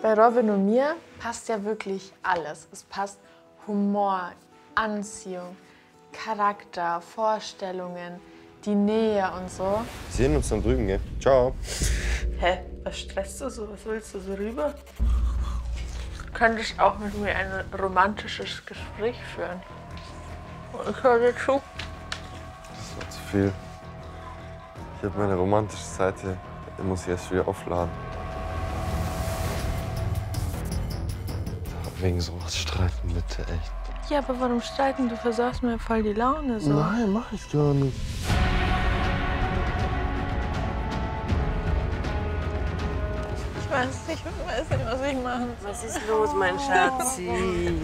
Bei Robin und mir passt ja wirklich alles. Es passt Humor, Anziehung, Charakter, Vorstellungen, die Nähe und so. Wir sehen uns dann drüben, gell? Ciao. Hä? Was stresst du so? Was willst du so rüber? Du könntest auch mit mir ein romantisches Gespräch führen. Ich höre dir zu. Das war zu viel. Ich habe meine romantische Seite, die muss ich erst wieder aufladen. Wegen sowas streiten, bitte, echt. Ja, aber warum streiten? Du versaust mir voll die Laune so. Nein, mach ich gar nicht. Ich weiß nicht, was ich machen soll. Was ist los, mein Schatzi?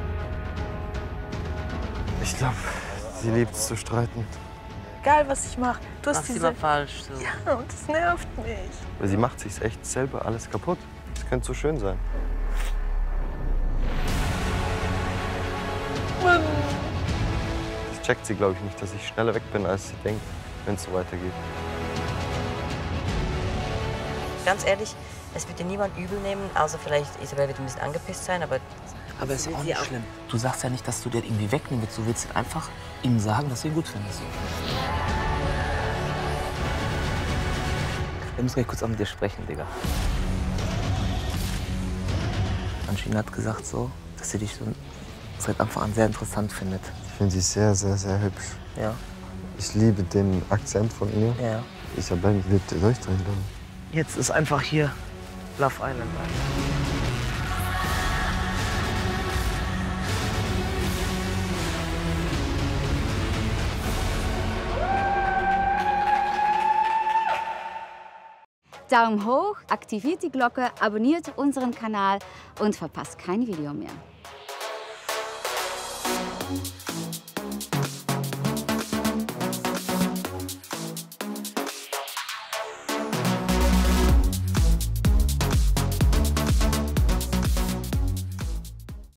Ich glaube, sie liebt es zu streiten. Egal, was ich mache, du hast Mach's diese... immer falsch so. Ja, und das nervt mich. Weil sie macht sich echt selber alles kaputt. Das könnte so schön sein. Mann. Das checkt sie, glaube ich, nicht, dass ich schneller weg bin, als sie denkt, wenn es so weitergeht. Ganz ehrlich, es wird dir niemand übel nehmen, außer vielleicht Isabel wird ein bisschen angepisst sein, aber... Aber es ist auch nicht schlimm. Du sagst ja nicht, dass du den irgendwie wegnehmen willst. Du willst einfach ihm sagen, dass du ihn gut findest. Wir müssen gleich kurz auch mit dir sprechen, Digga. Anscheinend hat gesagt so, dass sie dich so seit Anfang an sehr interessant findet. Ich finde sie sehr, sehr, sehr hübsch. Ja. Ich liebe den Akzent von ihr. Ja. Isabel wird durchdrehen dann. Jetzt ist einfach hier Love Island. Daumen hoch, aktiviert die Glocke, abonniert unseren Kanal und verpasst kein Video mehr.